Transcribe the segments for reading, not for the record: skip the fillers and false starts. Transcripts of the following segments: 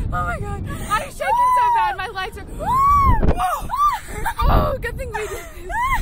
Oh my god. I'm shaking so bad. My legs are. Oh, good thing we did this.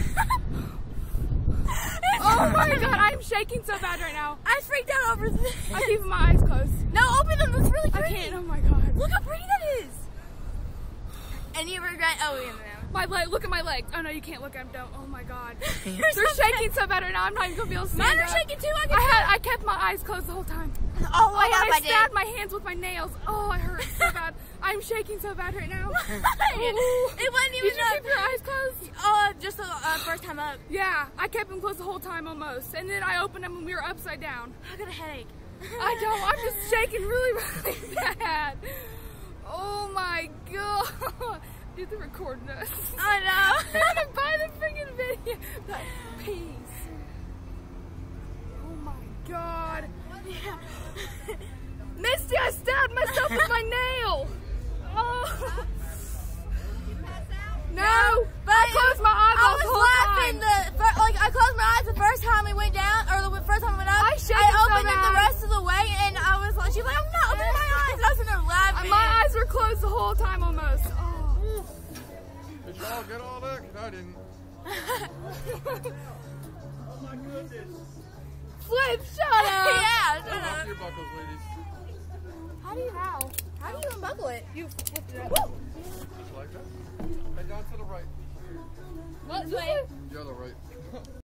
Oh my god, I'm shaking so bad right now. I freaked out over this. I'm keeping my eyes closed. No, open them. That's really pretty. I can't. Oh my god. Look how pretty that is. Any regret? Oh, yeah, no. My leg. Look at my legs. Oh no, you can't look at them. Don't. Oh my god. They're They're shaking so bad right now. I'm not even gonna be able to stand Mine are up. shaking too. I kept my eyes closed the whole time. Oh my god, I stabbed my hands with my nails. Oh, it hurts so bad. I'm shaking so bad right now. It wasn't even. Did you keep your eyes closed? Just the first time up. Yeah, I kept them closed the whole time almost, and then I opened them and we were upside down. I got a headache. I don't. I'm just shaking really, really bad. Oh my god. Dude, they're recording us. I know. I'm gonna buy the freaking video. But peace. Oh my god. Yeah. Misty, I stabbed myself with my nail. Oh. No, but I closed my eyes I the was whole laughing. time. I closed my eyes the first time we went down, or the first time we went up. I opened them the rest of the way, and I was like, she's like, I'm not opening my eyes. And I was in there laughing. My eyes were closed the whole time almost. Oh. Did y'all get all that? 'Cause I didn't. Oh my goodness. Flip, shut up. Yeah, shut Off up. your buckles, ladies. How do you unbuckle it? You flipped it up. Just like that. Head down to the right. What? This way. The other right.